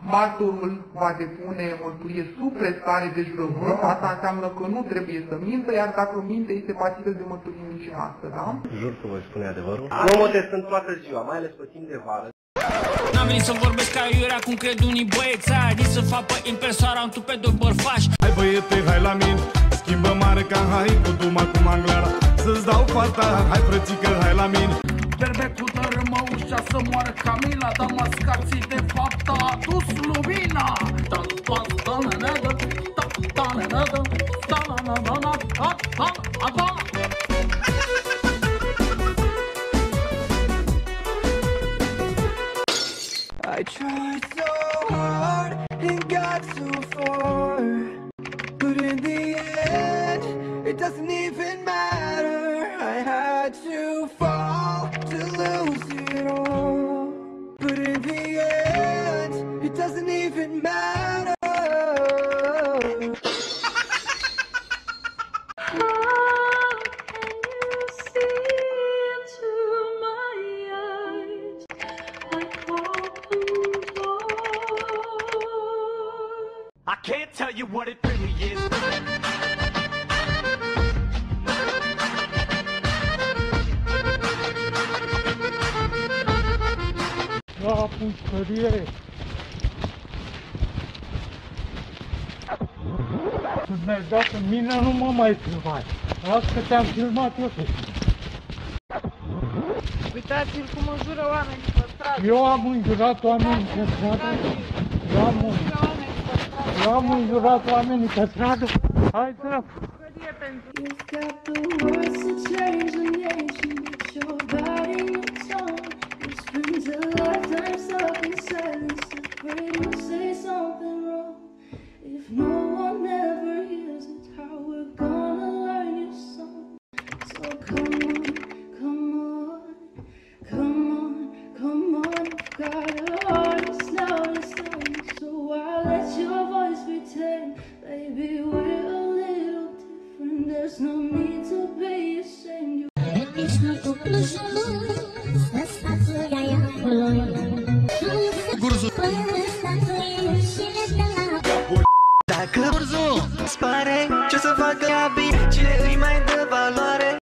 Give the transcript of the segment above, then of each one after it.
martorul va depune mărturie sub prestare de jurământ, asta înseamnă că nu trebuie să mintă, iar dacă minte este pasibil de mărturie mincinoasă, da? Jur că voi spune adevărul. Nu mă testând toată ziua, mai ales pe timp de vară. N-am venit să vorbesc ca iurea cum cred unii băieți, nici să fac pe impresoara un tupedor bărfași. Hai băiete, hai la mine, schimbă mare ca hai cu duma cu manglara. Să-ți dau fata, hai frățică, hai la mine. Berbe cu dărâmă ușa să moară Camila, dar mascații de fapt a adus lumina. I tried so hard and got so far, but in the end, it doesn't even matter. I had to fall to lose it all, but in the end, it doesn't even matter. I can't tell you what it really is. La pușcărie. Mi-ai dat în mine, nu mă mai filmai. Las că te-am filmat eu pe tine. Uitați-l cum înjură oamenii pe stradă. Eu am înjurat oamenii pe stradă. Eu am înjurat oamenii pe stradă. Hai, dracu. You've got the words to change a nation, but you're biting your tongue. You spend a lifetime stuck in silence, afraid you'll say something wrong. If no one ever hears it, how we're gonna learn your song? So come on, come on, come on, come on. You've got a heart that's loud inside, so I'll let your voice be tame. Baby, we're a little different, there's no need to be ashamed. Dacă Gurzu spare, ce să facă ea bine, cine îi mai dă valoare?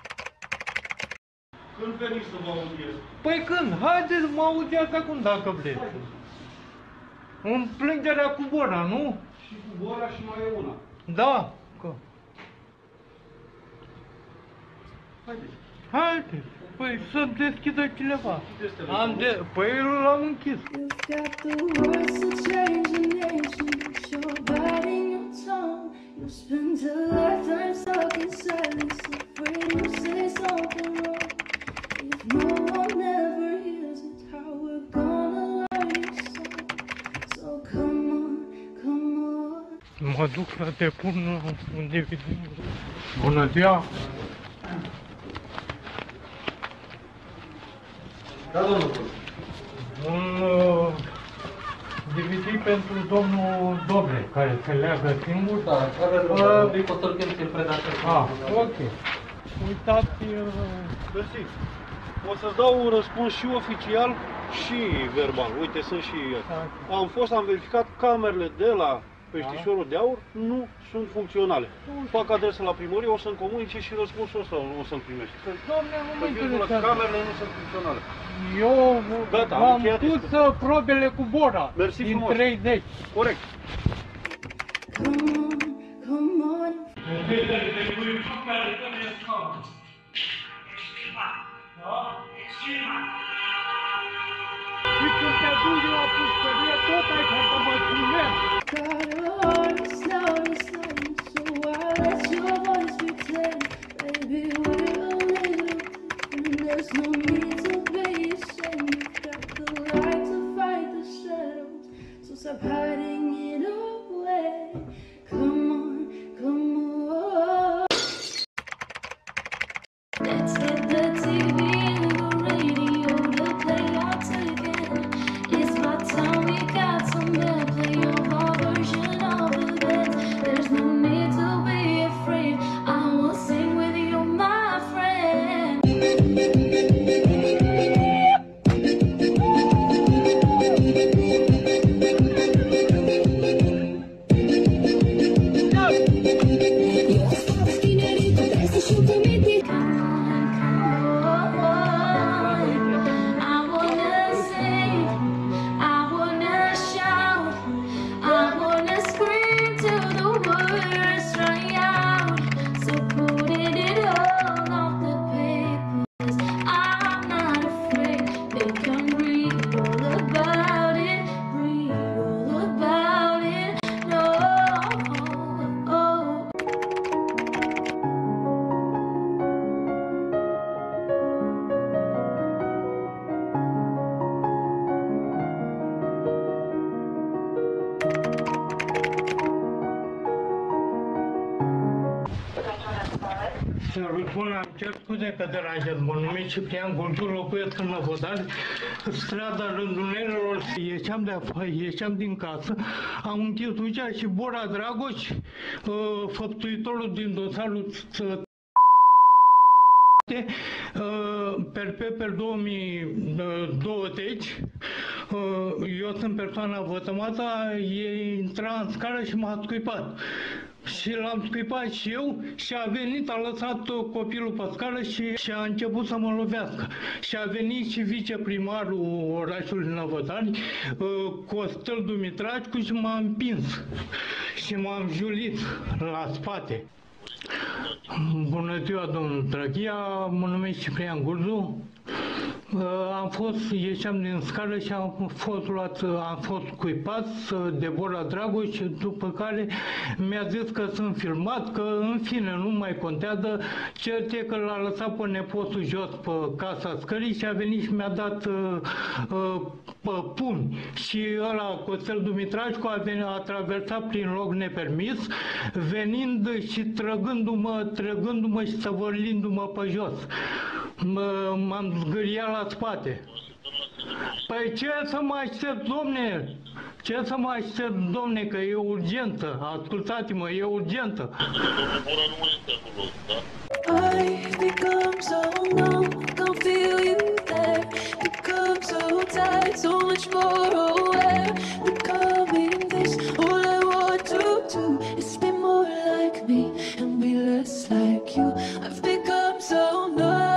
Când veniți să vă audiez? Păi când? Haideți mă audiați acum dacă vreți. În plângerea cu Bora, nu? Și cu Bora și mai e una. Da. Că. Haideți. Haideți. Păi să deschidă cineva. Păi l-am închis. You've got the words to change a nation, but you're biting your tongue. You spend a lifetime stuck in silence, afraid you'll say something wrong. If no one ever hears it, how we're gonna learn your song? So come on, come on. Mă duc să te pun unde vedem. Bună ziua! Da, domnul. Un DVD pentru domnul Dobre, care se leagă singur. Da, care îi potărgem să-l predați. Ok. Uitați... Mersi. O să-ți dau un răspuns și oficial și verbal. Uite, sunt și eu. Am verificat camerele de la Peștișorul de Aur, nu sunt funcționale. Fac adresă la primărie, o să-mi comunice și răspunsul ăsta o să-l primești. Doamne, nu mă interesează. Camerele nu sunt funcționale. Eu am pus probele cu Bora. Mersi din frumos. 30. Corect. Come on, come on. Și când te duci la pușcărie, tot ai ca să mă primești. Got a heart that's loud inside, so I'll let your voice be tame. Baby, we're a little different, there's no need to be ashamed. You've got the light to fight the shadows, so stop hiding it away. Come on, come on. Let's get the TV and the radio to play once again. It's my time, we got some men play your version of the band. There's no need to be afraid, I will sing with you, my friend. Salut, bună, am cer scuze că deranjez, mă numesc Ciprian Gultu, locuiesc în Năvodari, strada Rândunerilor, ieșeam din casă, am închis ușa și Bora Dragoș, făptuitorul din dosarul per 2020, eu sunt persoana vătămată, e intrat în scară și m-a scuipat. Și l-am scuipat și eu și a venit, a lăsat copilul pe scară și a început să mă lovească. Și a venit și viceprimarul orașului Năvodari, Costel Dumitrașcu, și m-a împins și m-am julit la spate. Bună ziua, domnul Drăghia, mă numesc Ciprian Gurzu. Ieșeam din scară și am fost scuipat de Bora Dragoș, după care mi-a zis că sunt filmat, că în fine nu mai contează. Cert e că l-a lăsat pe nepotul jos pe casa scării și a venit și mi-a dat pumni. Și ăla, Costel Dumitrașcu, a traversat prin loc nepermis, venind și trăgându-mă și săvârlindu-mă pe jos. M-am zgâriat la spate. Păi ce să mă aștept, domne? Ce să mă aștept, domne, că e urgentă? Ascultați-mă, e urgentă. I've become so numb, don't feel you there. Become so tired, so much more aware. Becoming this, all I want to do is be more like me and be less like you. I've become so numb.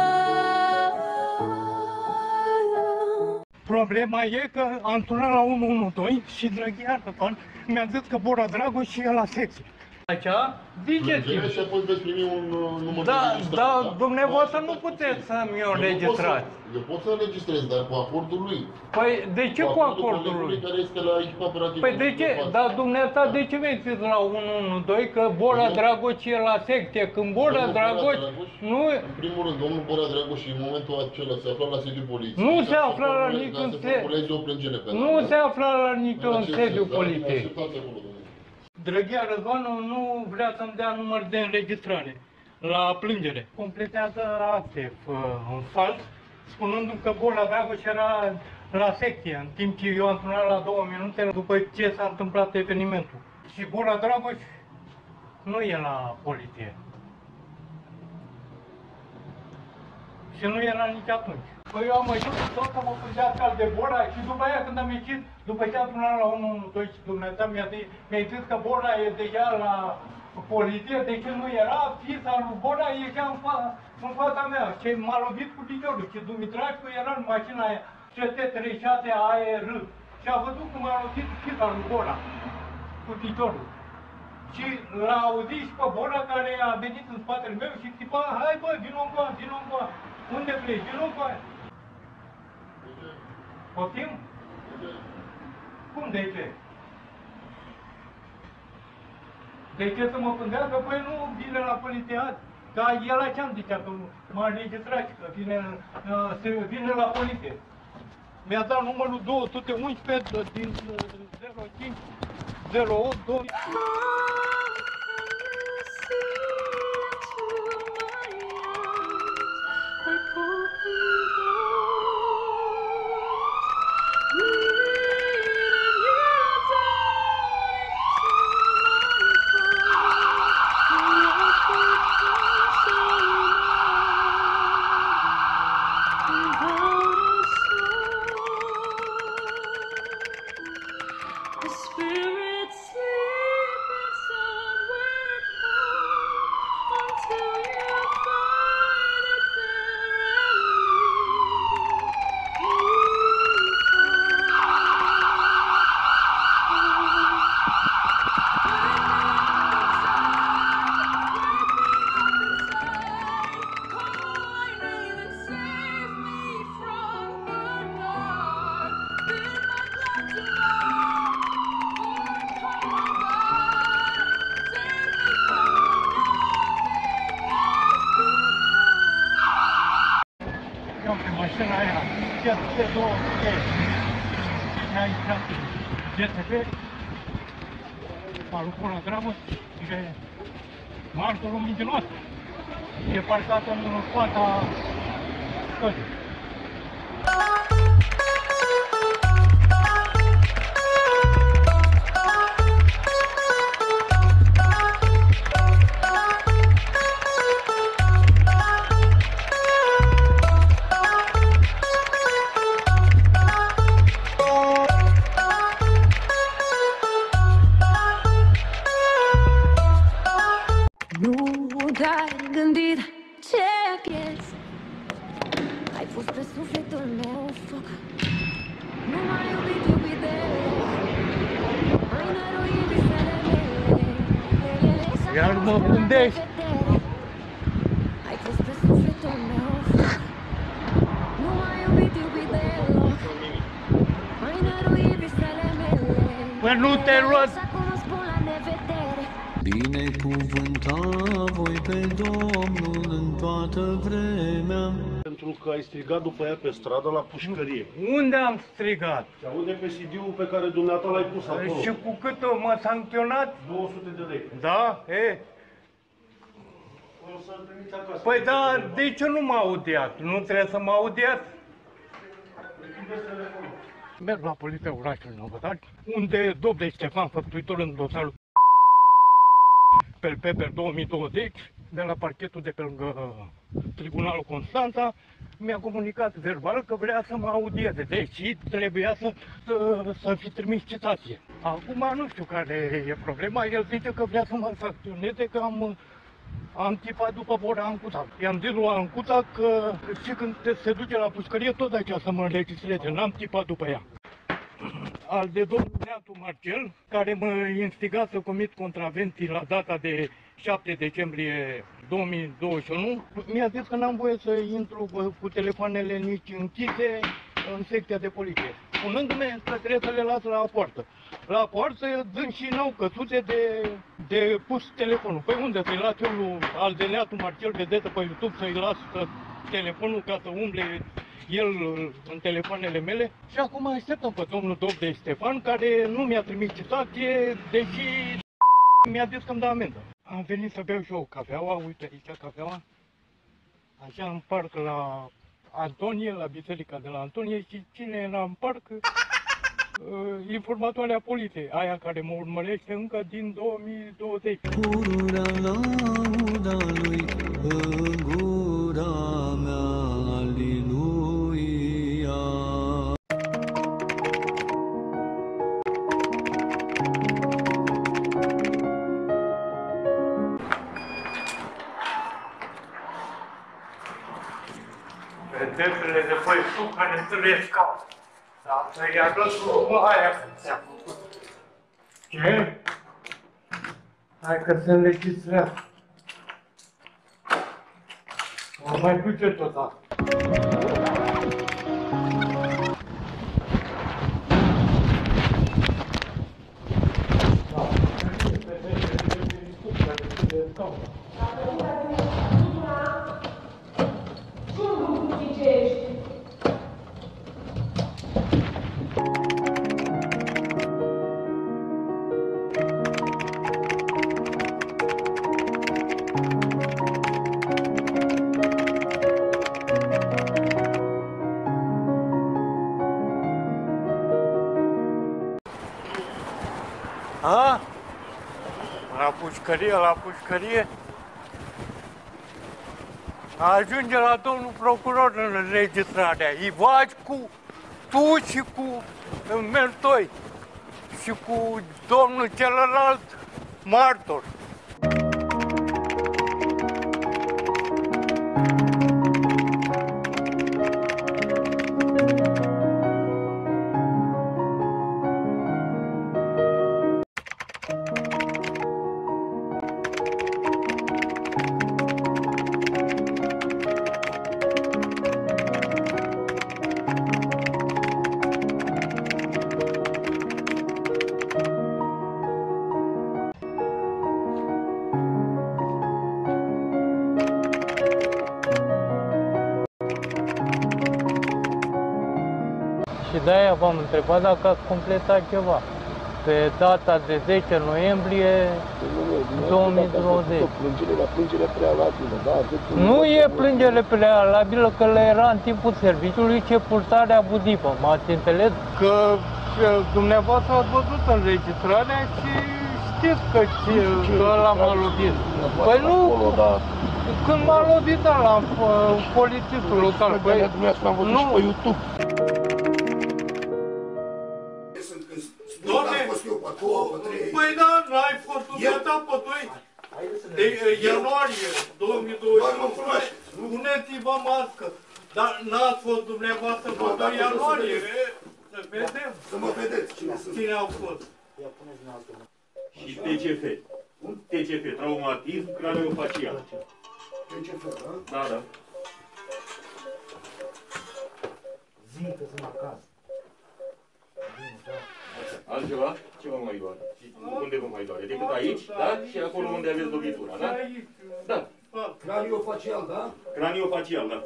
Problema e că am sunat la 112 și Drăghia mi-a zis că Bora Dragoș și e la secție. Așa? Ziceți-mi. Și apoi veți primi un număr de Da, înregistrare. dar dumneavoastră nu puteți să-mi o înregistrați. Eu pot să înregistrez, dar cu acordul lui. Păi de ce cu acordul lui? Care este la echipa operativă. Păi de ce? Dar dumneavoastră de ce veniți la 112 că Bora Dragoș e la secție? Când Bora Dragoș nu... În primul rând, domnul Bora Dragoș în momentul acela se afla la sediul poliției. Nu se află la niciun Nu se află la niciun sediu poliției. Drăghia Răzvanu nu vrea să-mi dea număr de înregistrare la plângere. Completează acte în fals, spunându-mi că Bora Dragoș era la secție, în timp ce eu am sunat la 2 minute după ce s-a întâmplat evenimentul. Și Bora Dragoș nu e la poliție. Și nu era nici atunci. Păi eu am ajuns tot să mă plângească al de Bora și după aia când am ieșit, după ce am sunat la 112 și dumneata mi-a zis că Bora e deja la poliție, de ce nu era, fița lui Bora ieșea în fața mea și m-a lovit cu piciorul și Dumitrașcu era în mașina aia CT36 AR și a văzut cum a lovit fița lui Bora cu piciorul. Și l-a auzit și pe Bora care a venit în spatele meu și țipa, hai bă, vino încoa, vino încoa, unde pleci, vino încoa. Poftim? Cum de ce? De ce să mă pândească? Păi nu vine la poliție, ca el așa-mi zicea, că m-a înregistrat, că vine la poliție. Mi-a dat numărul 211 din 05 08 2. Mașina aia, GTP 200, mi-a intrat GTP, a lucrat la grabă și martorul mincinoasă. E parcată în fața căsii. Gândit ce pierzi. Ai fost pe sufletul meu foc. Nu m-ai iubit deloc. Mai năruit visele mele. Iar mă gândești. Ai fost pe sufletul meu foc. Nu m-ai iubit deloc. Mai năruit visele mele. Păi nu te rog. Acum îmi spun la nevedere. Binecuvânta voi pe Domnul în toată vremea. Pentru că ai strigat după ea pe stradă la pușcărie. Unde am strigat? Se aude pe CD-ul pe care dumneata l-ai pus acolo. Și cu cât m-a sancționat? 200 de lei. Da? O să-l trimiți acasă. Păi da, de ce nu m-a audiat? Nu trebuie să mă audiat? Merg la Poliția Orașului Năvădari, unde Dobde Ștefan, făptuitor în dosarul Pelpeper 2020, de la parchetul de pe lângă Tribunalul Constanța, mi-a comunicat verbal că vrea să mă audieze, deși trebuia să fi trimis citație. Acum nu știu care e problema, el zice că vrea să mă sancționeze, că am tipat după Bora Ancuța. I-am zis lui Ancuța că și când se duce la pușcărie, tot aceea să mă înregistreze, n-am tipat după ea. Al de domnul Neatu Marcel, care mă instiga să comit contravenții la data de 7 decembrie 2021, mi-a zis că n-am voie să intru cu telefoanele nici închise în secția de poliție, spunându-mi că trebuie să le las la poartă. La poartă dând și n-au căsuțe de pus telefonul. Păi unde să-i las eu lui al de Neatu Marcel, vedetă pe YouTube, să-i las telefonul ca să umble el în telefoanele mele? Și acum așteptăm pe domnul Dobde Ștefan, care nu mi-a trimis citație, deși mi-a zis că îmi dă amendă. Am venit să beau și eu cafeaua, uite aici cafeaua. Așa în parc la Antonie, la biserica de la Antonie, și cine era în parc? Informatoarea poliției, aia care mă urmărește încă din 2020. Pururea lauda lui în gura mea, aliluia. Pedepsele de păi care întâlnesc ca. Dar să-i arăt aia când ți-a făcut. Ce? Hai că se înregistrează. O mai duce tot asta. A? La pușcărie. Ajunge la domnul procuror în înregistrarea. Îi bagi cu tu și cu Mertoi și cu domnul celălalt martor. Și de-aia v-am întrebat dacă ați completat ceva. pe data de 10 noiembrie 2020. Plângere prealabilă, da? Nu e plângere prealabilă, că le era în timpul serviciului sepultare abuzivă, m-ați înțeles? Că dumneavoastră ați văzut înregistrarea și știți că ăla m-a lovit. Păi nu, când m-a lovit ăla, polițistul local, păi am văzut și pe YouTube. Doamne, păi da, n-ai fost dumneata pe 2 ianuarie 2020. Puneți-vă mască, dar n-ați fost dumneavoastră pe 2 ianuarie, să vedem. Să mă vedeți cine au fost. Și TCF. TCF, traumatism craniofacial. TCF, da? Da, da. Zic că sunt acasă. Altceva? Ce vă mai doare? Unde vă mai doare? Decât aici, da? Și acolo unde aveți lovitura, da? Da. Craniofacial, da? Craniofacial, da.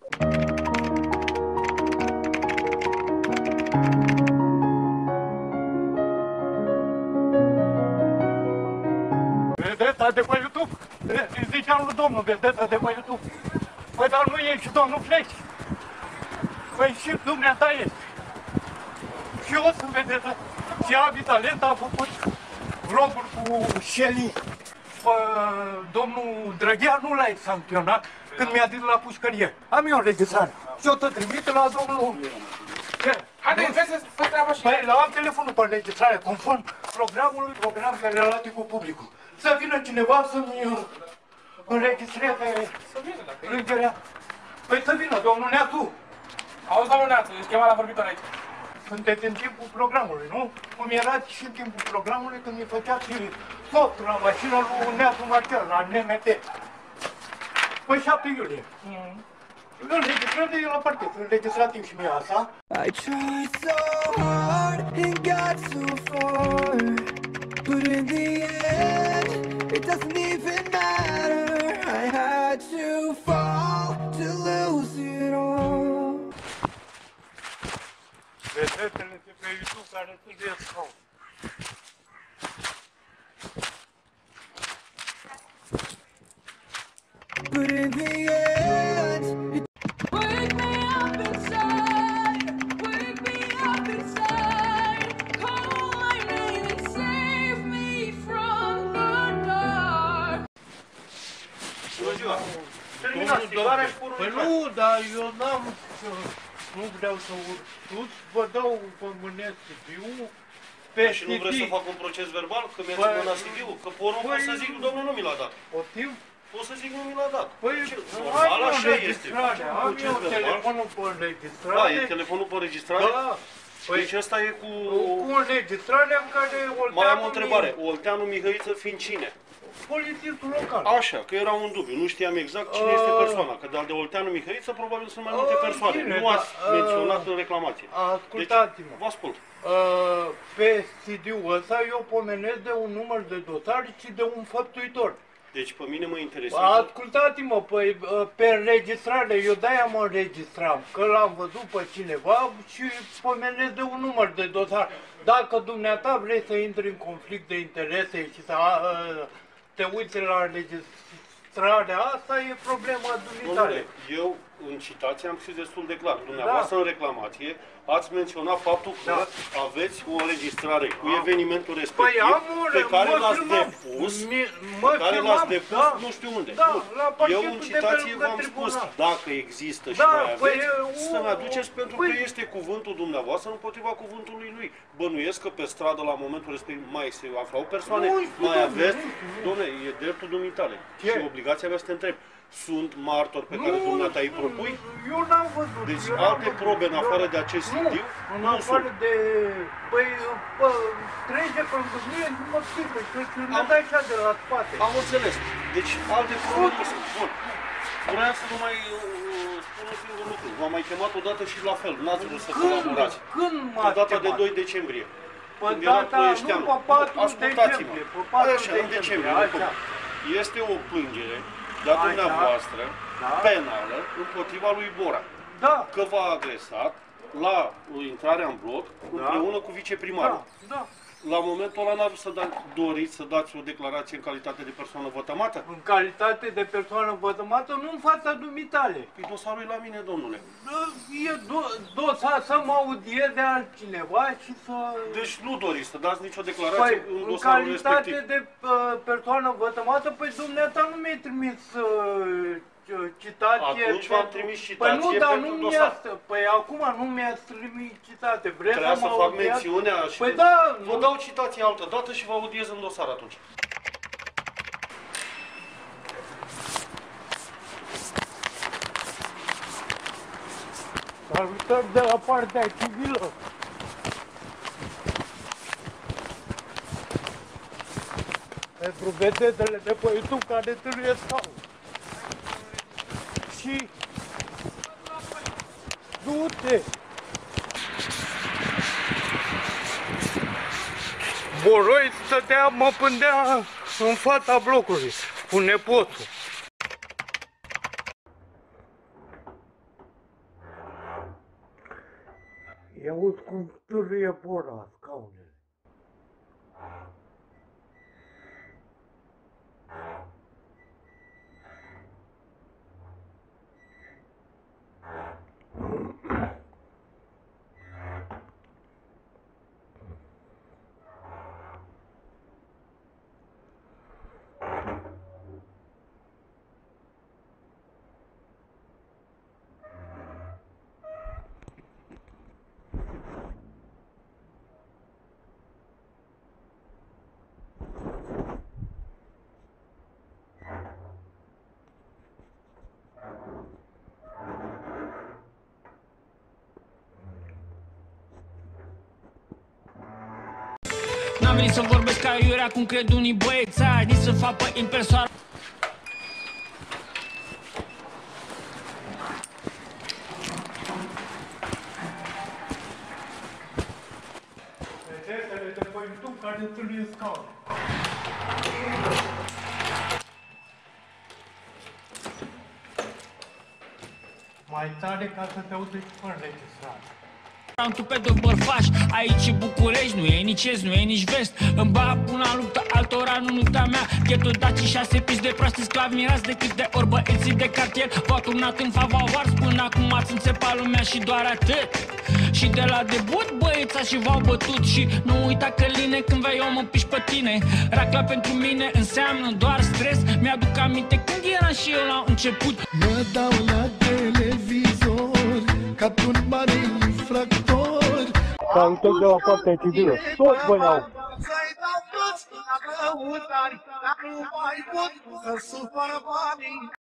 Vedeta de pe YouTube? Îi ziceam lui domnul, vedeta de pe YouTube. Păi dar nu e și domnul Fleci. Păi și dumneata ești. Și eu sunt vedetă. Și Avi Talent a făcut vloguri cu Shelly. Domnul Drăghea nu l-a sancționat când mi-a zis la pușcărie. Am eu înregistrare. Și o să trimite la domnul... Haideți, vezi să treaba și... Păi, am telefonul pe înregistrare, conform programului, program de relații cu publicul. Să vină cineva să-mi înregistreze plângerea. Păi să vină, domnul Neatu. Auzi, domnul Neatu, ești chemat la vorbitor aici. Sunteți în timpul programului, nu? Cum erați și în timpul programului când mi făceați softul la mașină lui Neatu Marcel, la NMT. Păi 7 iulie. Înregistrare e la parchet, înregistrativ și mie asta. I tried so hard and got so far, but in the end, it doesn't even matter. I had to fall to lose it all. Vedetele de pe YouTube care sunt de scaun. But in the end, it Wake me up inside, wake me up inside, call my name and save me from the dark. Bună ziua! Terminați stigarea și porul. Păi nu, dar eu n-am... Nu vreau să urc, vă dau pe mână CV-ul, pe Și nu vreți să fac un proces verbal? Că mi-ați mânat CV-ul? Că porul pot să zic, domnul nu mi l-a dat. Poftim? Pot să zic, nu mi l-a dat. Păi, normal, așa este. Am eu telefonul pe înregistrare. Da, e telefonul pe înregistrare? Da. Deci ăsta e cu... Cu înregistrarea în care Olteanu... Mai am o întrebare. Olteanu Mihăiță fiind cine? Polițistul local. Așa, că era un dubiu. Nu știam exact cine este persoana. Că de Olteanu Mihăiță probabil sunt mai multe persoane. Bine, nu ați menționat în reclamație. Ascultați-mă. Deci, vă ascult. Pe CD-ul ăsta eu pomenesc de un număr de dosar și de un făptuitor. Deci pe mine mă interesează. Ascultați-mă, păi, pe înregistrare, eu de-aia mă înregistram, că l-am văzut pe cineva și pomenesc de un număr de dosar. Dacă dumneata vrei să intri în conflict de interese și să te uiți la înregistrarea asta, e problema dumitale. Eu în citație am scris destul de clar. Dumneavoastră în reclamație ați menționat faptul că aveți o înregistrare cu evenimentul respectiv pe care l-ați depus, nu știu unde. Eu în citație v-am spus dacă există și mai aveți, să-mi aduceți pentru că este cuvântul dumneavoastră împotriva cuvântului lui. Bănuiesc că pe stradă la momentul respectiv mai se aflau persoane, mai aveți, dom'le, e dreptul dumitale și obligația mea să te întreb. Sunt martori pe care dumneata îi propui? Eu n-am văzut. Deci alte probe în afară de acest CD? În afară de... Păi, trece pe mine, nu mă strică, că ne dai așa de la spate. Am înțeles. Deci alte probe nu sunt. Bun. Vreau să vă mai spun un singur lucru. V-am mai chemat odată și la fel. N-ați vrut să colaborați. Când m-ați chemat? Pe data de 2 decembrie. Când era Ploieșteanu. Nu, pe 4 decembrie. Așa, în decembrie. Este o plângere de-a dumneavoastră, penală, împotriva lui Bora. Da. Că v-a agresat la intrarea în bloc, împreună cu viceprimarul. Da. La momentul ăla n-ar să doriți să dați o declarație în calitate de persoană vătămată? În calitate de persoană vătămată, nu în fața dumitale. Păi dosarul e la mine, domnule. E dosar să mă audiez de altcineva și să... Deci nu doriți să dați nicio declarație în dosarul respectiv. În calitate respectiv. de persoană vătămată, păi dumneata nu mi-ai trimis citație. Atunci v-am trimis citație Păi nu, dar pentru nu dosar. păi acum nu mi-ați trimis citație. Vreți Trebuia să să mă fac audiați? mențiunea și Păi da, vă dau citație altă dată și vă audiez în dosar atunci. Salutări de la partea civilă. Pentru vedetele de pe YouTube care trebuie stau. Și... du-te! Boroi stătea, mă pândea în fața blocului, cu nepotul. Ia uite cum târâie Bora scaunele. N-am venit să vorbesc ca iurea cum cred unii băiețari, nici să fac pe impresoară. Vedetele de pe YouTube care târâie scaune. Mai tare ca să te auzi fără registrare. Am tu pe de bărfaș, aici e București, nu e nici est, nu e nici vest. Îmi bag una luptă altora, nu lupta mea. Ghetul daci 6 piși de proasti sclavi mirați de cât de ori băieții de cartier v-au turnat în favoar, până acum ați înțepat lumea și doar atât. Și de la debut băieța și v-au bătut. Și nu uita că line când vei eu mă piși pe tine. Racla pentru mine înseamnă doar stres. Mi-aduc aminte când eram și eu la început. Mă dau la televizor ca un mare infractor. Salutări de la partea civilă. Toți băi au. Să-i dau toți la căutari, dar nu mai pot să supăr banii.